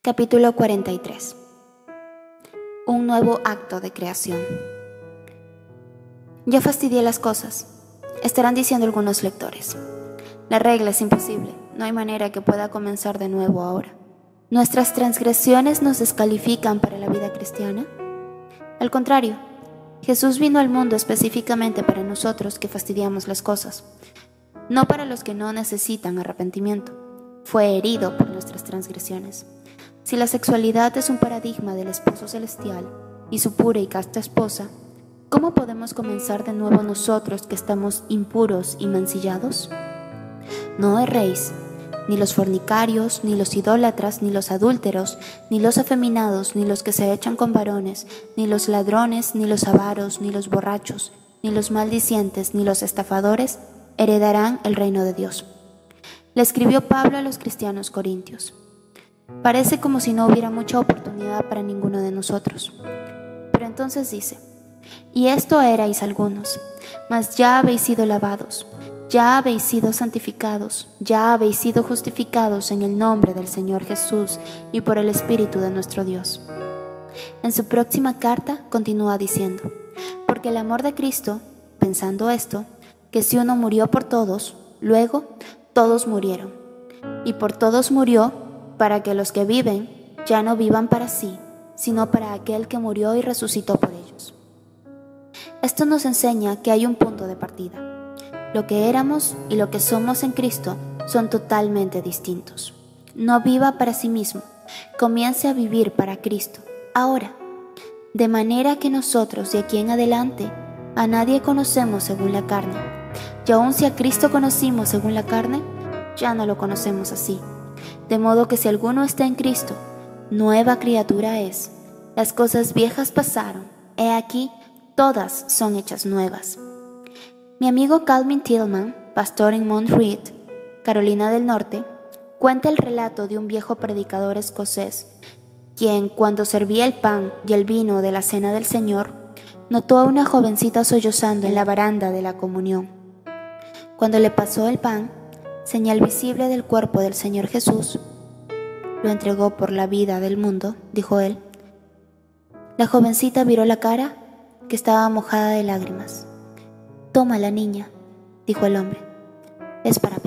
Capítulo 43. Un nuevo acto de creación. Ya fastidié las cosas, estarán diciendo algunos lectores. La regla es imposible, no hay manera que pueda comenzar de nuevo ahora. ¿Nuestras transgresiones nos descalifican para la vida cristiana? Al contrario, Jesús vino al mundo específicamente para nosotros que fastidiamos las cosas, no para los que no necesitan arrepentimiento. Fue herido por nuestras transgresiones. Si la sexualidad es un paradigma del esposo celestial y su pura y casta esposa, ¿cómo podemos comenzar de nuevo nosotros que estamos impuros y mancillados? No erréis, ni los fornicarios, ni los idólatras, ni los adúlteros, ni los afeminados, ni los que se echan con varones, ni los ladrones, ni los avaros, ni los borrachos, ni los maldicientes, ni los estafadores heredarán el reino de Dios. Le escribió Pablo a los cristianos corintios. Parece como si no hubiera mucha oportunidad para ninguno de nosotros. Pero entonces dice, y esto erais algunos, mas ya habéis sido lavados, ya habéis sido santificados, ya habéis sido justificados en el nombre del Señor Jesús y por el Espíritu de nuestro Dios. En su próxima carta continúa diciendo, porque el amor de Cristo, pensando esto, que si uno murió por todos, luego todos murieron, y por todos murió, para que los que viven ya no vivan para sí, sino para aquel que murió y resucitó por ellos. Esto nos enseña que hay un punto de partida. Lo que éramos y lo que somos en Cristo son totalmente distintos. No viva para sí mismo, comience a vivir para Cristo, ahora. De manera que nosotros de aquí en adelante a nadie conocemos según la carne. Y aun si a Cristo conocimos según la carne, ya no lo conocemos así. De modo que si alguno está en Cristo, nueva criatura es. Las cosas viejas pasaron, he aquí, todas son hechas nuevas. Mi amigo Calvin Tillman, pastor en Mount Reed, Carolina del Norte, cuenta el relato de un viejo predicador escocés, quien, cuando servía el pan y el vino de la cena del Señor, notó a una jovencita sollozando en la baranda de la comunión. Cuando le pasó el pan, señal visible del cuerpo del Señor Jesús, lo entregó por la vida del mundo, dijo él. La jovencita viró la cara, que estaba mojada de lágrimas. Toma la niña, dijo el hombre, es para